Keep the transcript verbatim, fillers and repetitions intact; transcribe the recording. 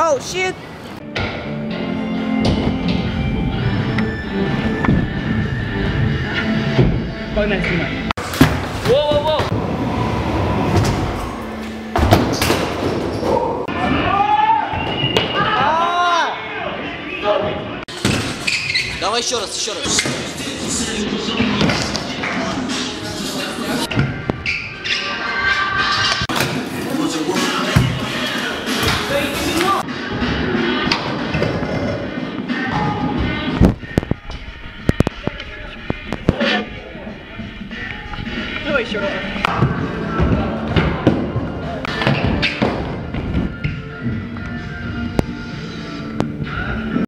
Oh shit! Спокойно снимай. Воу-воу-воу! Давай еще раз, еще раз.